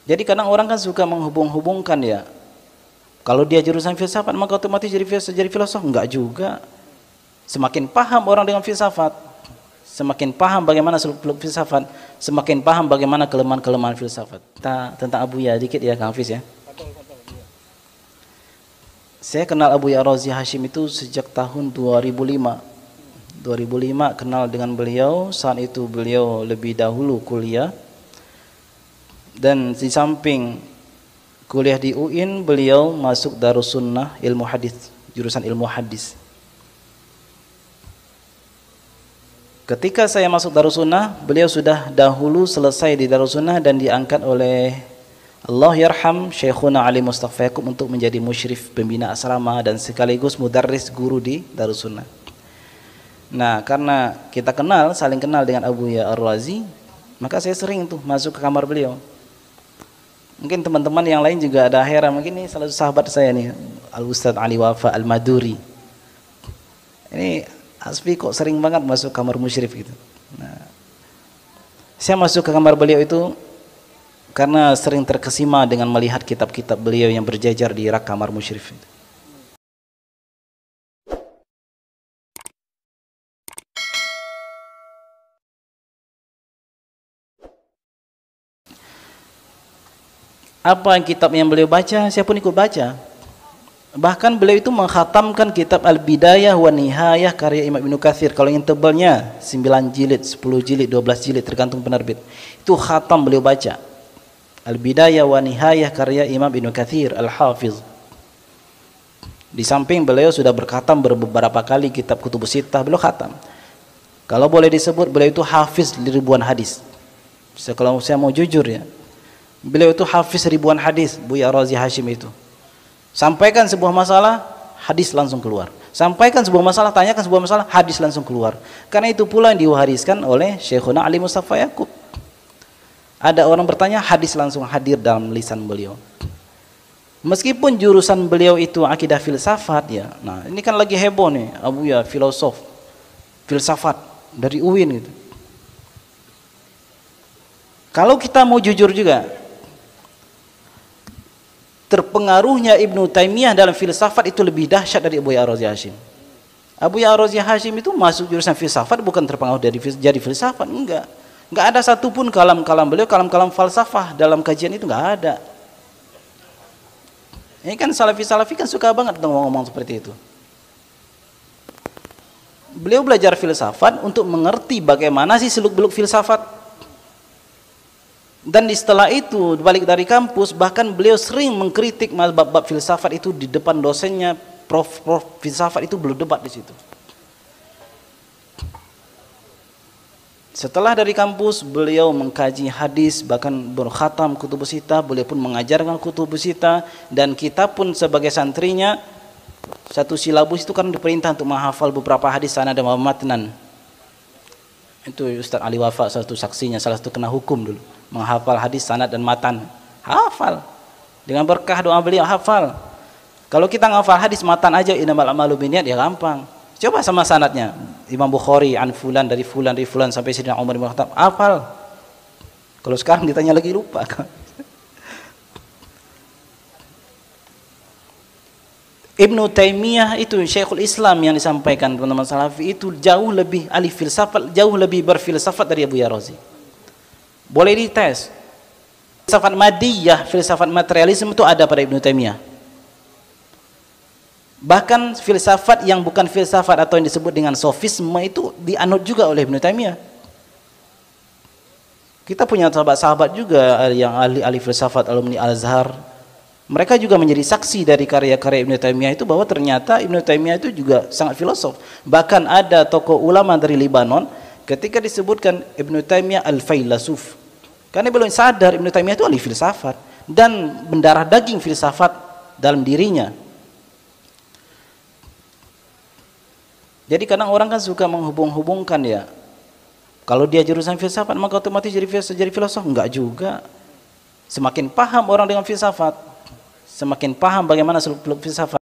Jadi kadang orang kan suka menghubung-hubungkan ya. Kalau dia jurusan filsafat maka otomatis jadi filosof, enggak juga. Semakin paham orang dengan filsafat, semakin paham bagaimana seluk-beluk filsafat, semakin paham bagaimana kelemahan-kelemahan filsafat. Tentang Abu Ya dikit ya Kang Hafiz ya. Saya kenal Abu Ya Ar-Razi Hashim itu sejak tahun 2005. 2005 kenal dengan beliau, saat itu beliau lebih dahulu kuliah. Dan di samping kuliah di UIN, beliau masuk Darussunnah ilmu hadis, jurusan ilmu hadis. Ketika saya masuk Darussunnah, beliau sudah dahulu selesai di Darussunnah dan diangkat oleh Allah yarham Syekhuna Ali Mustafa Yaqub untuk menjadi musyrif pembina asrama dan sekaligus mudarris guru di Darussunnah. Nah, karena kita kenal, saling kenal dengan Abu Ya Ar-Razi, maka saya sering tuh masuk ke kamar beliau. Mungkin teman-teman yang lain juga ada heran, mungkin ini salah satu sahabat saya nih, Al-Ustadz Ali Wafa Al-Maduri. Ini Asfi kok sering banget masuk kamar musyrif gitu. Nah, saya masuk ke kamar beliau itu karena sering terkesima dengan melihat kitab-kitab beliau yang berjajar di rak kamar musyrif itu. Apa kitab yang beliau baca, saya pun ikut baca. Bahkan beliau itu mengkhatamkan kitab Al-Bidayah wa Nihayah karya Imam Ibnu Katsir. Kalau yang tebalnya 9 jilid, 10 jilid, 12 jilid tergantung penerbit. Itu khatam beliau baca. Al-Bidayah wa Nihayah karya Imam Ibnu Katsir Al-Hafiz. Di samping beliau sudah berkhatam beberapa kali kitab Kutubus Sittah, beliau khatam. Kalau boleh disebut beliau itu hafiz ribuan hadis. Kalau saya mau jujur ya, beliau itu hafiz ribuan hadis, Buya Ar-Razi Hashim itu. Sampaikan sebuah masalah, hadis langsung keluar. Sampaikan sebuah masalah, tanyakan sebuah masalah, hadis langsung keluar. Karena itu pula yang diwariskan oleh Syekhuna Ali Mustafa Yaqub. Ada orang bertanya, hadis langsung hadir dalam lisan beliau. Meskipun jurusan beliau itu akidah filsafat ya. Nah, ini kan lagi heboh nih, Abu Ya filosof, filsafat dari UIN gitu. Kalau kita mau jujur juga, terpengaruhnya Ibnu Taimiyah dalam filsafat itu lebih dahsyat dari Abu Ya Ar-Razi Hashim. Abu Ya Ar-Razi Hashim itu masuk jurusan filsafat bukan terpengaruh dari jadi filsafat, enggak. Enggak ada satupun kalam-kalam beliau, kalam-kalam falsafah dalam kajian itu enggak ada. Ini kan salafi-salafi kan suka banget ngomong seperti itu. Beliau belajar filsafat untuk mengerti bagaimana sih seluk-beluk filsafat. Dan setelah itu balik dari kampus, bahkan beliau sering mengkritik bab-bab filsafat itu di depan dosennya, prof filsafat itu belum debat di situ. Setelah dari kampus, beliau mengkaji hadis, bahkan berkhatam Kutubus Sittah, beliau pun mengajarkan Kutubus Sittah, dan kita pun sebagai santrinya, satu silabus itu kan diperintah untuk menghafal beberapa hadis sanad dan matnan. Itu Ustaz Ali Wafa salah satu saksinya, salah satu kena hukum dulu, menghafal hadis sanad dan matan. Hafal dengan berkah doa beliau, hafal. Kalau kita ngafal hadis matan aja, innamal a'malu binniyat, ya gampang. Coba sama sanadnya, Imam Bukhari an fulan dari fulan sampai Sayyidina Umar bin Khattab, hafal. Kalau sekarang ditanya lagi lupa. Ibnu Taimiyah itu Syekhul Islam yang disampaikan teman-teman salafi itu jauh lebih ahli filsafat, jauh lebih berfilsafat dari Abu Ya Ar-Razi. Boleh dites. Filsafat madiyah, filsafat materialisme itu ada pada Ibnu Taimiyah. Bahkan filsafat yang bukan filsafat atau yang disebut dengan sofisme itu dianut juga oleh Ibnu Taimiyah. Kita punya sahabat-sahabat juga yang ahli filsafat, alumni Al-Azhar. Mereka juga menjadi saksi dari karya-karya Ibnu Taimiyah itu bahwa ternyata Ibnu Taimiyah itu juga sangat filosof. Bahkan ada tokoh ulama dari Libanon ketika disebutkan Ibnu Taimiyah al-Failasuf. Karena belum sadar Ibnu Taimiyah itu ahli filsafat dan mendarah daging filsafat dalam dirinya. Jadi kadang orang kan suka menghubung-hubungkan ya. Kalau dia jurusan filsafat maka otomatis jadi filosof, enggak juga. Semakin paham orang dengan filsafat, semakin paham bagaimana seluk-beluk filsafat.